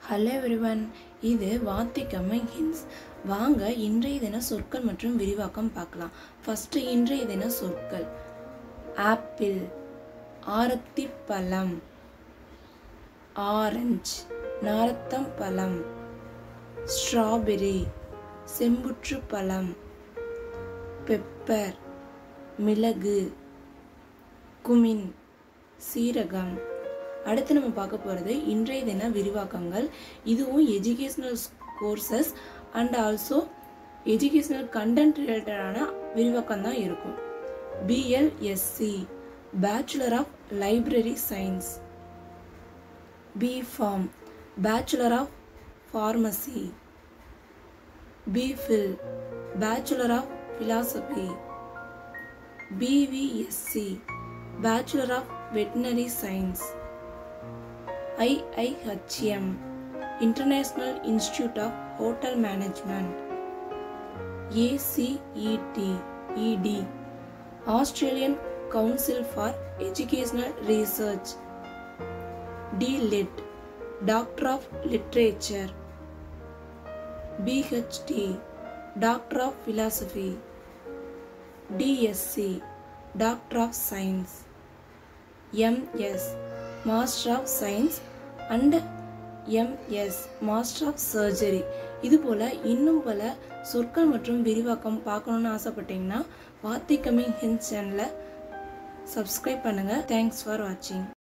Hello everyone, இது வார்த்தை coming hints. வாங்க இன்றைய தின சொற்கள் மற்றும் விரிவாக்கம் பார்க்கலாம். ஃபர்ஸ்ட் இன்றைய தின சொற்கள்: ஆப்பிள், ஆரத்திப்பழம், ஆரஞ்சு, நாரத்தம் பழம், ஸ்ட்ராபெரி, செம்புற்று பழம், பெப்பர், மிளகு, குமின், சீரகம். அடுத்து நம்ம பார்க்க போகிறது இன்றைய தின விரிவாக்கங்கள். இதுவும் educational courses and also educational content ரிலேட்டடான விரிவாக்கம் தான் இருக்கும். BLSc, bachelor of library science. BPharm, bachelor of pharmacy. BPhil, bachelor of philosophy. BVSc, bachelor of veterinary science. IIHM, International Institute of Hotel Management. ACET, ED, Australian Council for Educational Research. DLIT, Doctor of Literature. BHD, Doctor of Philosophy. DSc, Doctor of Science. MS, Master of Science and MS, Master of Surgery. இது போல இன்னும் பல சொற்கள் மற்றும் விரிவாக்கம் பார்க்கணும்னு ஆசைப்பட்டீங்கன்னா வார்த்தை கம்மிங் ஹின்ஸ் சேனலை சப்ஸ்கிரைப் பண்ணுங்க. தேங்க்ஸ் ஃபார் வாட்சிங்.